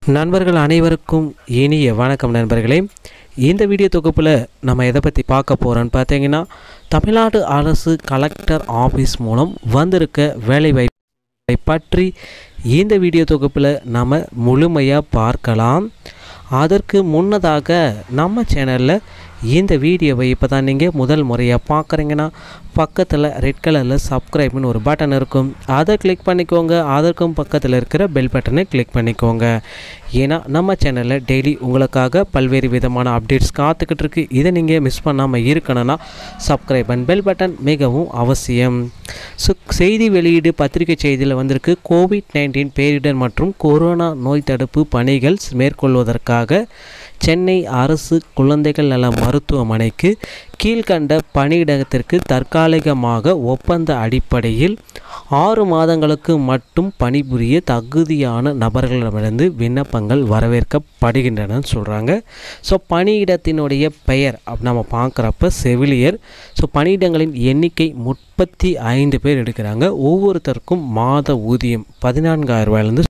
நண்பர்கள் அனைவருக்கும் இனிய வணக்கம் நண்பர்களே. இந்த வீடியோ தொகுப்பில் நம்ம எதை பற்றி பார்க்க போகிறோன்னு பார்த்தீங்கன்னா, தமிழ்நாடு அரசு கலெக்டர் ஆஃபீஸ் மூலம் வந்திருக்க வேலைவாய்ப்பை பற்றி இந்த வீடியோ தொகுப்பில் நம்ம முழுமையாக பார்க்கலாம். அதற்கு முன்னதாக நம்ம சேனலில் இந்த வீடியோவை இப்போ தான் நீங்கள் முதல் முறையாக பார்க்குறீங்கன்னா பக்கத்தில் ரெட் கலரில் சப்ஸ்கிரைப்னு ஒரு பட்டன் இருக்கும், அதை கிளிக் பண்ணிக்கோங்க. அதற்கும் பக்கத்தில் இருக்கிற பெல் பட்டனை கிளிக் பண்ணிக்கோங்க. ஏன்னா நம்ம சேனலில் டெய்லி உங்களுக்காக பல்வேறு விதமான அப்டேட்ஸ் காத்துக்கிட்டு இருக்கு. இதை நீங்கள் மிஸ் பண்ணாமல் இருக்கணும்னா சப்ஸ்கிரைப் அண்ட் பெல் பட்டன் மிகவும் அவசியம். செய்தி வெளியீடு பத்திரிகை செய்தியில் வந்திருக்கு. கோவிட்-19 பேரிடர் மற்றும் கொரோனா நோய் தடுப்பு பணிகள் மேற்கொள்வதற்காக சென்னை அரசு குழந்தைகள் நல மருத்துவமனைக்கு கீழ்கண்ட பணியிடத்திற்கு தற்காலிகமாக ஒப்பந்த அடிப்படையில் 6 மாதங்களுக்கு மட்டும் பணிபுரிய தகுதியான நபர்களிடமிருந்து விண்ணப்பங்கள் வரவேற்கப்படுகின்றன சொல்கிறாங்க. ஸோ பணியிடத்தினுடைய பெயர் நம்ம பார்க்குறப்ப செவிலியர். ஸோ பணியிடங்களின் எண்ணிக்கை 35 பேர் எடுக்கிறாங்க. ஒவ்வொருத்தருக்கும் மாத ஊதியம் 14,000 ரூபாயிலிருந்து.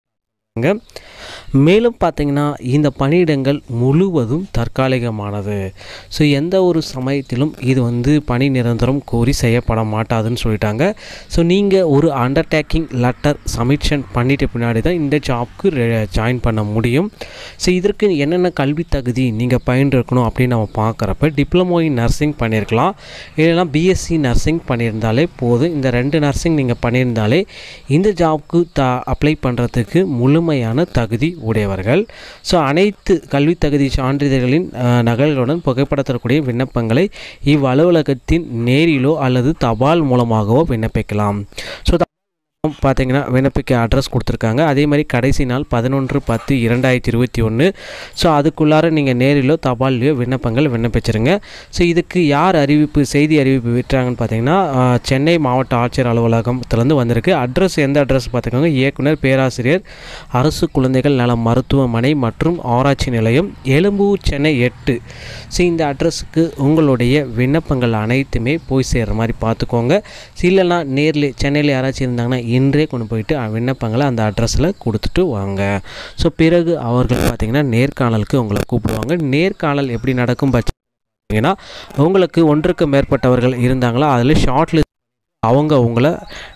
மேலும் பார்த்தீங்கன்னா இந்த பணியிடங்கள் முழுவதும் தற்காலிகமானது. ஸோ எந்த ஒரு சமயத்திலும் இது பணி நிரந்தரம் கோரி செய்யப்பட மாட்டாதுன்னு சொல்லிட்டாங்க. ஸோ நீங்கள் ஒரு அண்டர்டேக்கிங் லெட்டர் சப்மிஷன் பண்ணிட்ட பின்னாடி தான் இந்த ஜாப்க்கு ஜாயின் பண்ண முடியும். ஸோ இதற்கு என்னென்ன கல்வி தகுதி நீங்கள் பயின்றிருக்கணும் அப்படின்னு நம்ம பார்க்குறப்ப டிப்ளமோ இன் நர்சிங் பண்ணியிருக்கலாம், இல்லைனா பிஎஸ்சி நர்சிங் பண்ணியிருந்தாலே போதும். இந்த 2 நர்சிங் நீங்கள் பண்ணியிருந்தாலே இந்த ஜாப்க்கு அப்ளை பண்ணுறதுக்கு முழுமையான தகுதி உடையவர்கள். ஸோ அனைத்து கல்வி தகுதி சான்றிதழ்களின் நகல்களுடன் புகைப்படத்தக்கூடிய விண்ணப்பங்களை இவ்வலுவலகத்தின் நேரிலோ அல்லது தபால் மூலமாகவோ விண்ணப்பிக்கலாம். ஸோ பார்த்தீங்கன்னா விண்ணப்பிக்க அட்ரஸ் கொடுத்துருக்காங்க. அதே மாதிரி கடைசி நாள் 11/10/2021. ஸோ அதுக்குள்ளார நீங்கள் நேரிலோ தபால்லையோ விண்ணப்பங்கள் விண்ணப்பிச்சிருங்க. ஸோ இதுக்கு யார் செய்தி அறிவிப்பு விட்டுறாங்கன்னு பார்த்தீங்கன்னா சென்னை மாவட்ட ஆட்சியர் அலுவலகத்திலேருந்து வந்திருக்கு. அட்ரஸ் எந்த அட்ரஸ் பார்த்துக்கோங்க, இயக்குனர் பேராசிரியர் அரசு குழந்தைகள் நல மருத்துவமனை மற்றும் ஆராய்ச்சி நிலையம், எழும்பூர், சென்னை 8. ஸோ இந்த அட்ரஸுக்கு உங்களுடைய விண்ணப்பங்கள் அனைத்துமே போய் சேர்கிற மாதிரி பார்த்துக்கோங்க. இல்லைனா நேரில் சென்னையில் யாராச்சும் இருந்தாங்கன்னா இன்றே கொண்டு போயிட்டு விண்ணப்பங்களை அந்த அட்ரஸில் கொடுத்துட்டு வாங்க. ஸோ பிறகு அவர்கள் பார்த்திங்கன்னா நேர்காணலுக்கு உங்களை கூப்பிடுவாங்க. நேர்காணல் எப்படி நடக்கும் பார்த்தீங்கன்னா, உங்களுக்கு 1க்கு மேற்பட்டவர்கள் இருந்தாங்களா அதில் ஷார்ட் லிஸ்ட் உங்களை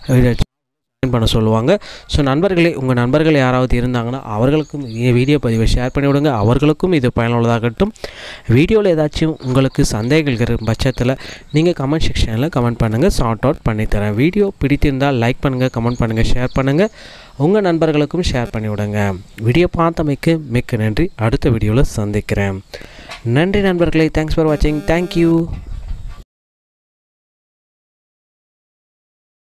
பண்ண சொல்லுவாங்க. ஸோ நண்பர்களே, உங்கள் நண்பர்கள் யாராவது இருந்தாங்கன்னா அவர்களுக்கும் வீடியோ பதிவை ஷேர் பண்ணி விடுங்க. அவர்களுக்கும் இது பயனுள்ளதாகட்டும். வீடியோவில் ஏதாச்சும் உங்களுக்கு சந்தேகங்கள் இருக்கிற பட்சத்தில் நீங்கள் கமெண்ட் செக்ஷனில் கமெண்ட் பண்ணுங்கள், சார்ட் அவுட் பண்ணித்தரேன். வீடியோ பிடித்திருந்தால் லைக் பண்ணுங்கள், கமெண்ட் பண்ணுங்கள், ஷேர் பண்ணுங்கள். உங்கள் நண்பர்களுக்கும் ஷேர் பண்ணி விடுங்க. வீடியோ பார்த்தமைக்கு மிக்க நன்றி. அடுத்த வீடியோவில் சந்திக்கிறேன். நன்றி நண்பர்களே. தேங்க்ஸ் ஃபார் வாட்சிங். தேங்க்யூ.